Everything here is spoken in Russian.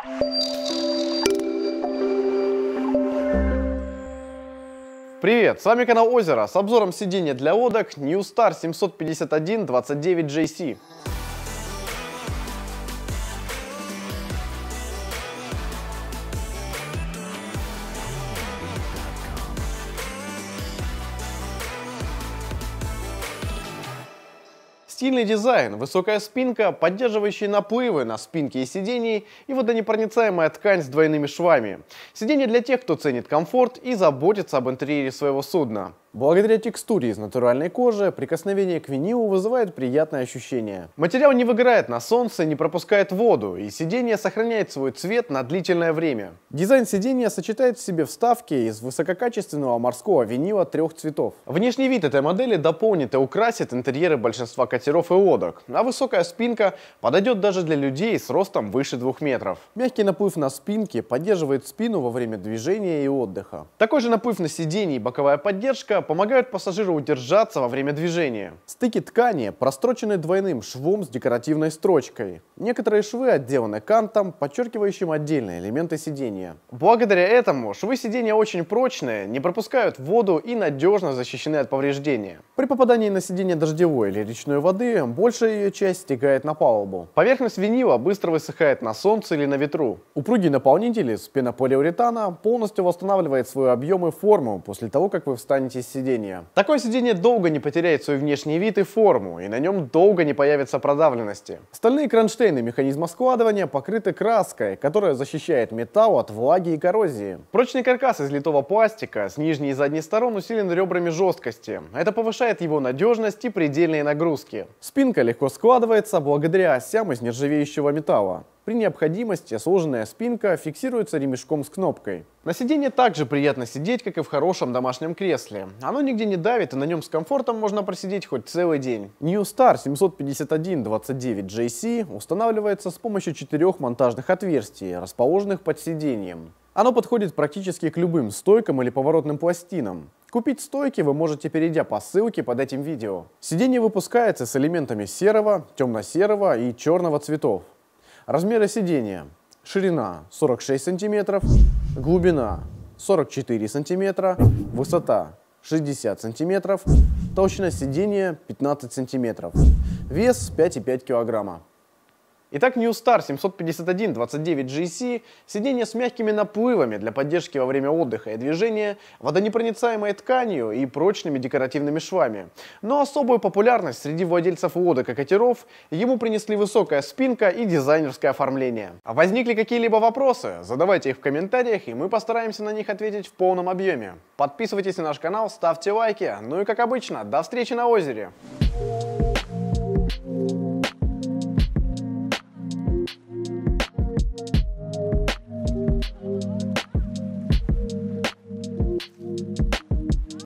Привет, с вами канал Озеро с обзором сидения для лодок NewStar 751-29JC. Стильный дизайн, высокая спинка, поддерживающие наплывы на спинке и сидении и водонепроницаемая ткань с двойными швами. Сиденье для тех, кто ценит комфорт и заботится об интерьере своего судна. Благодаря текстуре из натуральной кожи, прикосновение к винилу вызывает приятное ощущение. Материал не выгорает на солнце, не пропускает воду, и сиденье сохраняет свой цвет на длительное время. Дизайн сиденья сочетает в себе вставки из высококачественного морского винила 3 цветов. Внешний вид этой модели дополнит и украсит интерьеры большинства катеров и лодок, а высокая спинка подойдет даже для людей с ростом выше 2 метров. Мягкий наплыв на спинке поддерживает спину во время движения и отдыха. Такой же наплыв на сиденье и боковая поддержка помогают пассажиру удержаться во время движения. Стыки ткани прострочены двойным швом с декоративной строчкой. Некоторые швы отделаны кантом, подчеркивающим отдельные элементы сидения. Благодаря этому швы сидения очень прочные, не пропускают воду и надежно защищены от повреждения. При попадании на сиденье дождевой или речной воды большая ее часть стекает на палубу. Поверхность винила быстро высыхает на солнце или на ветру. Упругий наполнитель из пенополиуретана полностью восстанавливает свой объем и форму после того, как вы встанете с сиденья. Такое сиденье долго не потеряет свой внешний вид и форму, и на нем долго не появится продавленности. Стальные кронштейны механизма складывания покрыты краской, которая защищает металл от влаги и коррозии. Прочный каркас из литого пластика с нижней и задней сторон усилен ребрами жесткости. Это повышает его надежность и предельные нагрузки. Спинка легко складывается благодаря осям из нержавеющего металла. При необходимости сложенная спинка фиксируется ремешком с кнопкой. На сиденье также приятно сидеть, как и в хорошем домашнем кресле. Оно нигде не давит, и на нем с комфортом можно просидеть хоть целый день. NewStar 751-29JC устанавливается с помощью 4 монтажных отверстий, расположенных под сиденьем. Оно подходит практически к любым стойкам или поворотным пластинам. Купить стойки вы можете, перейдя по ссылке под этим видео. Сиденье выпускается с элементами серого, темно-серого и черного цветов. Размеры сидения. Ширина 46 см, глубина 44 см, высота 60 см, толщина сидения 15 см, вес 5,5 кг. Итак, NewStar 751-29JC – сиденье с мягкими наплывами для поддержки во время отдыха и движения, водонепроницаемой тканью и прочными декоративными швами. Но особую популярность среди владельцев лодок и катеров ему принесли высокая спинка и дизайнерское оформление. А возникли какие-либо вопросы? Задавайте их в комментариях, и мы постараемся на них ответить в полном объеме. Подписывайтесь на наш канал, ставьте лайки, ну и как обычно, до встречи на озере!